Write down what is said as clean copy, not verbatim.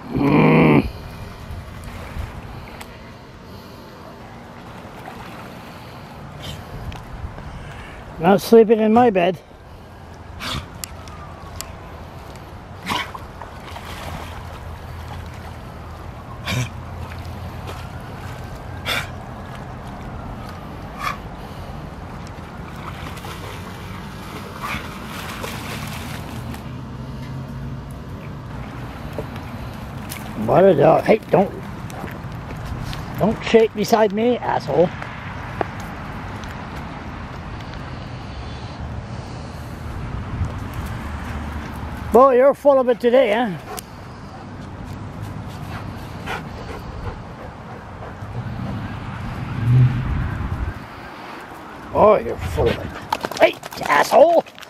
Not sleeping in my bed. What a dog. Hey, don't shake beside me, asshole. Boy, you're full of it today, huh? Oh, you're full of it. Hey, asshole!